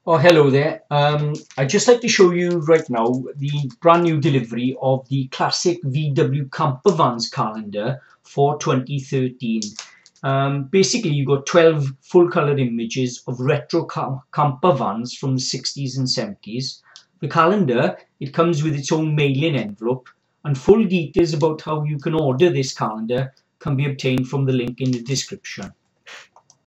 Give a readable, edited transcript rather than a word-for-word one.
Oh, hello there. I'd just like to show you right now the brand new delivery of the classic VW Camper Vans calendar for 2013. Basically, you got 12 full-colored images of retro camper vans from the 60s and 70s. The calendar, it comes with its own mailing envelope, and full details about how you can order this calendar can be obtained from the link in the description.